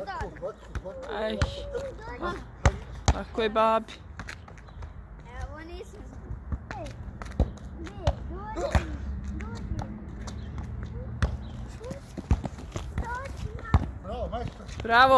Aj. Tako je, babi. Evo nisam. Bravo, majstor. Bravo.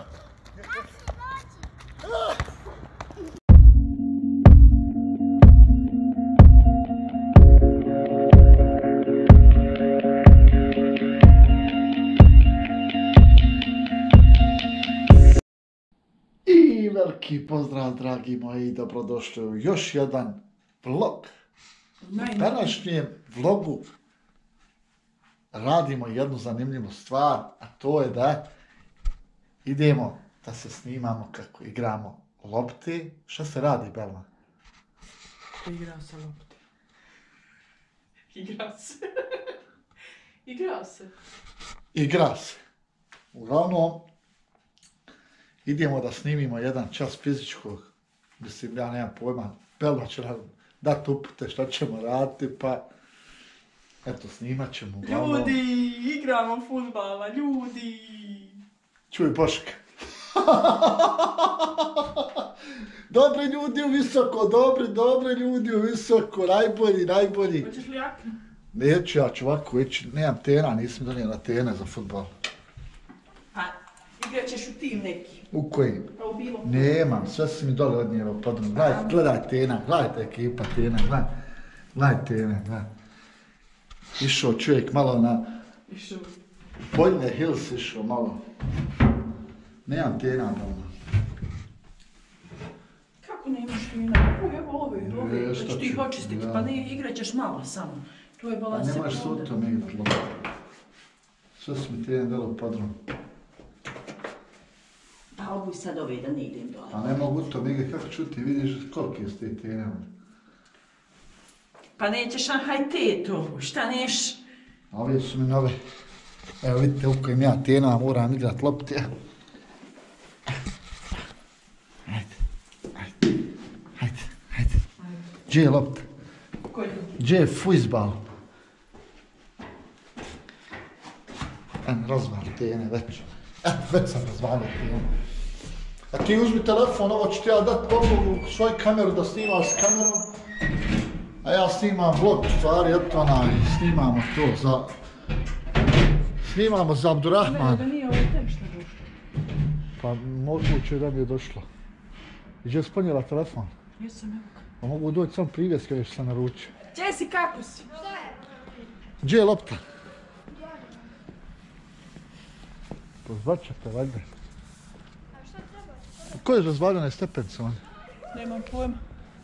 I veliki pozdrav, dragi moji, dobrodošli u još jedan vlog. U današnjem vlogu radimo jednu zanimljivu stvar, a to je da idemo da se snimamo kako igramo lopte. Šta se radi, Belma? Igra se lopte. Igra se. Igra se. Igra se. Uglavnom, idemo da snimimo jedan čas fizičkog. Mislim, ja nemam pojma. Belma će nam dati upute šta ćemo raditi, pa eto, snimat ćemo. Uglavnom. Ljudi, igramo fudbala, ljudi. Čuj, Boška. Dobri ljudi u visoko, dobri ljudi u visoko, najbolji. Hoćeš li jaknu? Neću, ja ću ovako ići, nemam tena, nisam donijela tene za fudbal. Pa, igrat ćeš u tim neki. U kojim? Pa u bilo. Nemam, sve si mi dole odnijelo podrom. Gledaj tena, gledajte ekipa tena, gledaj tene, gledaj. Išao čovjek malo na Išao. Poljne Hills, išao malo. Nemam tena doma. Kako nemaš tena? Evo ove, šta da ću ti ih ću, očistiti, da. Pa ne, igrat ćeš malo samo. To je A balans. ne možeš s utom igrat loptu. Sve su mi tene dole podrom. Pa obuj sad ove da ne idem dole. A ne mogu u tom igrat, kako ću ti vidiš kolike su te tene. Pa nećeš na hajtetu, šta neš? A ove su mi nove. Evo vidite u kojim ja tena moram igrat lopte. Ajde. Gdje je lopta? Gdje je fuzbal? Razvali tene već. Već sam razvalio tene. A ti uzmi telefon, ovo ću ti ja dati podlogu, svoju kameru da snimaš s kamerom. A ja snimam vlog, stvari, eto snimamo to za... Snimamo za Abdurrahman. Da nije ovo tem što došlo. Pa moguće da mi je došlo. Gdje je sponjela telefon? Jesam evo. Pa mogu doći sam privjeske još sam naručio. Gdje si, kako si? Gdje je lopta? Pozbačate, valjda. A šta treba? Ko je razvaljene stepence on? Nemam pojma.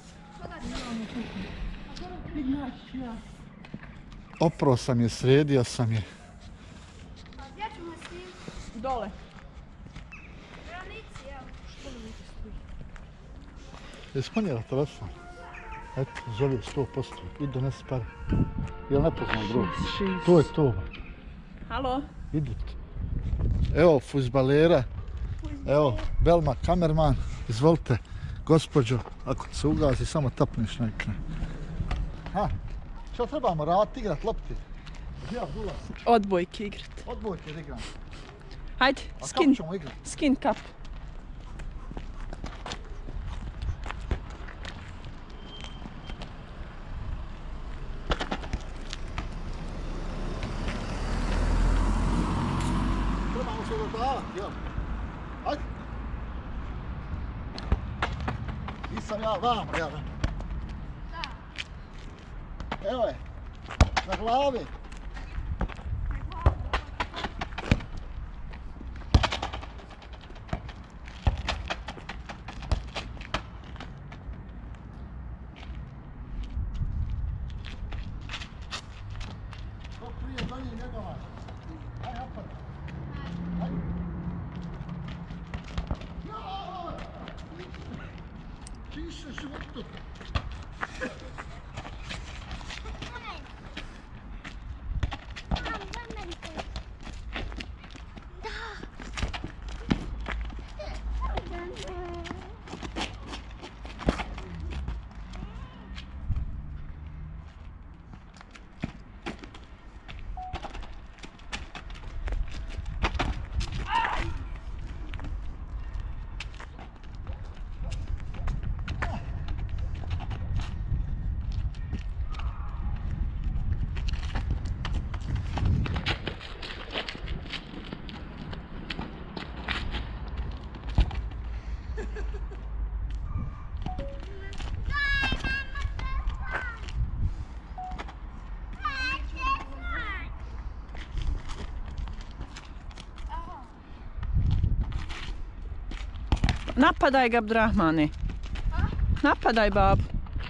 Oprao sam je, sredio sam je. A gdje ćemo snimiti? Dole. Granici, evo. Što li neki stoji? Je sponjela telefon? Eto, zove 100%. Idi donesi pare. Jel ne poznam broj? To je to. Halo? Idite. Evo fuzbalera. Evo, Belma, kamerman. Izvolite, gospođo. Ako se ugasi, samo tapneš na ekran. Ha, što trebamo raditi, igrat lopti? Gdje Abdullah? Odbojke igrat. Odbojke da igram. Hajde, A skin. kako ćemo igrat? Skin kap. Trebamo se dodavati, jel? Ajde. Nisam ja vamo, jel? Da. Evo je, na glavi. Dok prije donji njegova. Aj, napad. Aj. Joj! Ti se životu. Napadaj ga, Abdrahmane. Napadaj babu.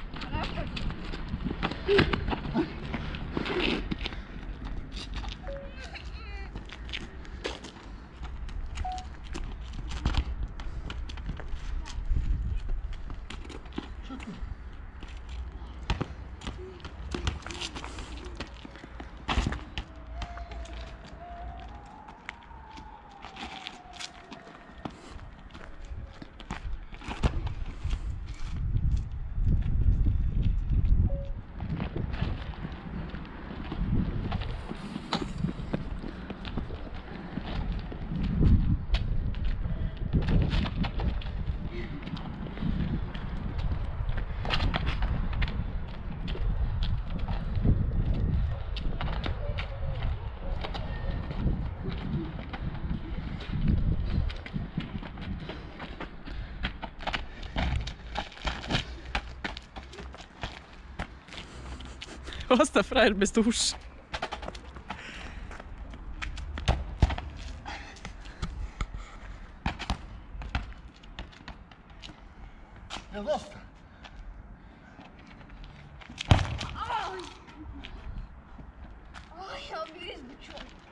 Osta frajer bez duše. Jel dosta? Oj, ja bi izbuću.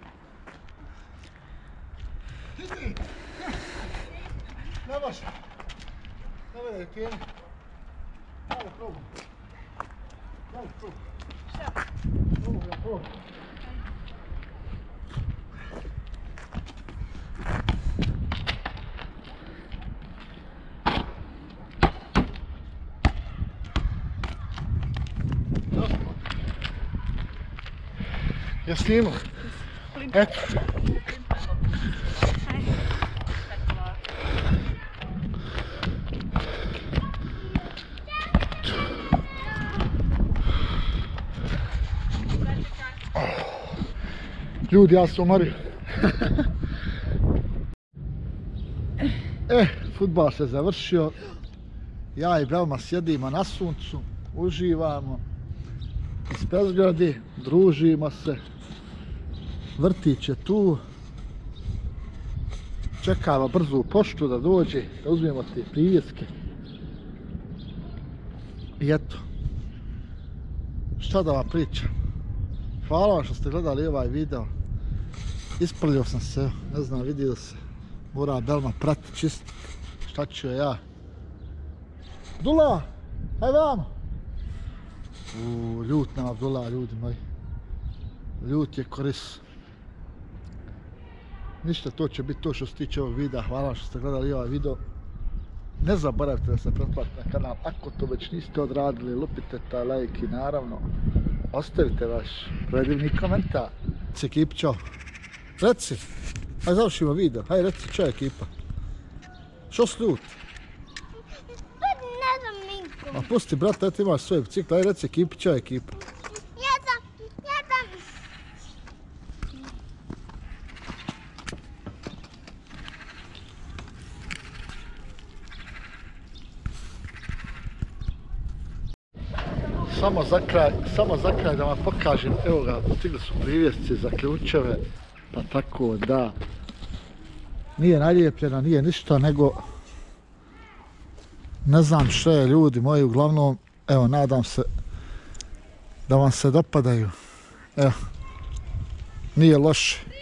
Vidi! Ne može. Ne vede tijeni. Malo probam. Malo probam. Šta? Probam. Ja snimam. Eto. Ljudi, ja sam umorio. Fudbal se završio. Ja i Belma sjedimo na suncu, uživamo. Ispred zgrade, družimo se. Vrtić je tu. Čekamo brzu poštu da dođe, da uzmemo te privjeske. I eto. Šta da vam pričam? Hvala vam što ste gledali ovaj video. Isprljio sam se, ne znam, vidio se. Mora Belma prati čistiti. Šta ću ja? Abdullah, haj vamo. Ljut nam Abdullah, ljudi moji. Ljut je koris. Ništa, to će biti to što se tiče ovog videa. Hvala što ste gledali ovaj video. Ne zaboravite da se pretplatite na kanal ako to već niste odradili. Lupite taj like i naravno ostavite vaš predivni komentar. Reci ekipa, čao. Reci. Hajde završimo video. Hajde reci čao ekipa. Što si ljut? Ne znam Minko. A pusti brata, ti imaš svoje bicikle. Hajde reci ekipa, čao ekipa. Ja sam. Samo za kraj da vam pokažem, evo ga, stigli su privjesci za ključeve, pa tako da nije nalijepljeno, nije ništa, nego ne znam što je, ljudi moji, uglavnom, evo, nadam se da vam se dopadaju, evo, nije loše.